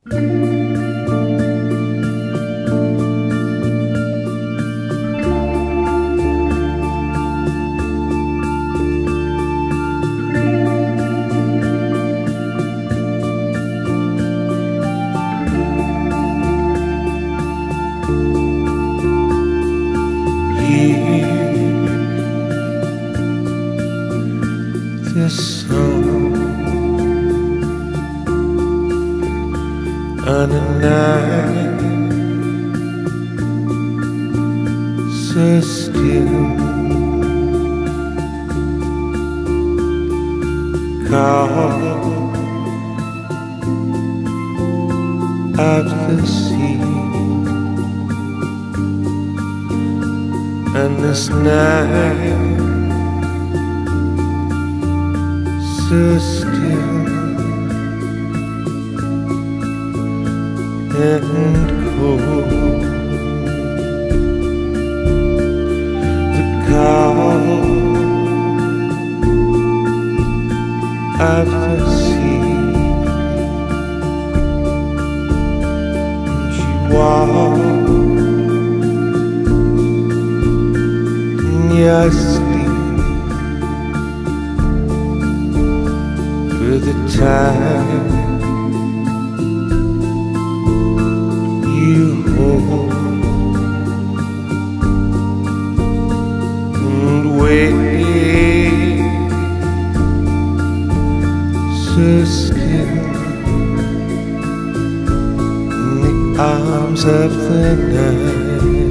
This song on a night so still, call of the sea, and this night so still and cold. The call of the sea, and you walk in your sleep for the time you hold and wait so still in the arms of the night.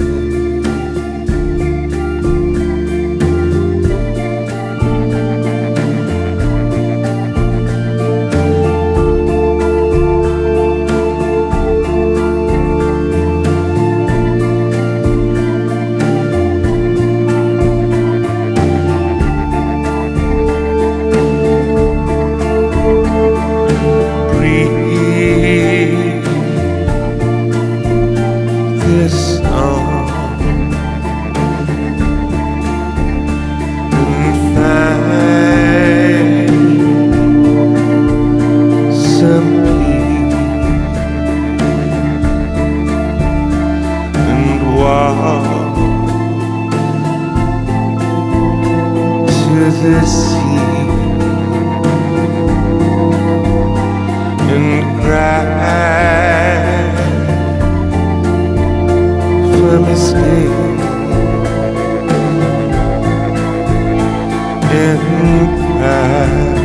This song and find some peace and walk to the sea and cry for mistake and pride.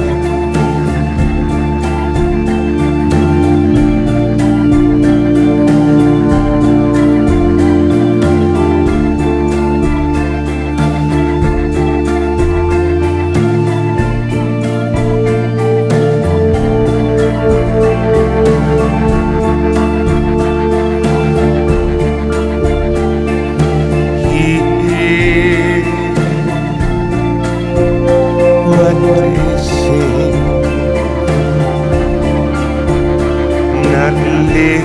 Not live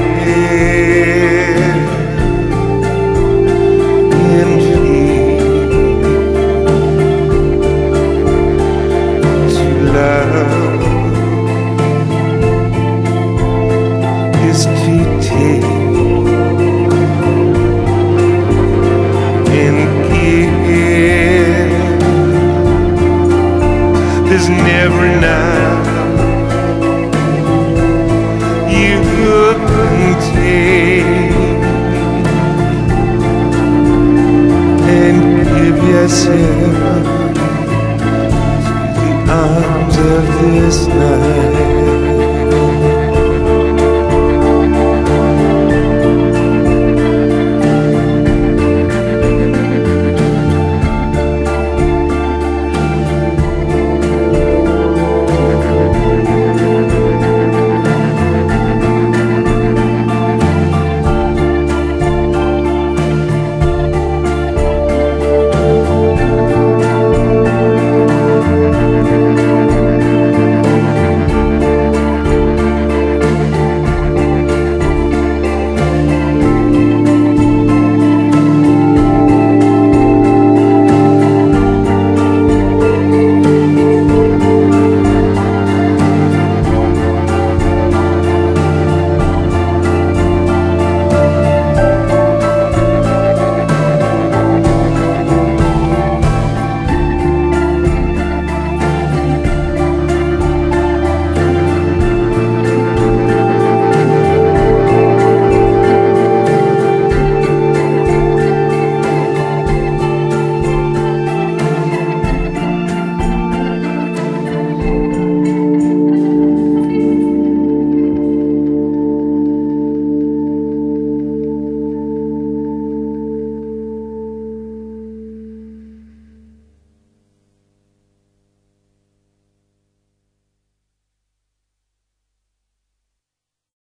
in fear, to love is to take and give. There's never enough you can take and give yourself to the arms of this night.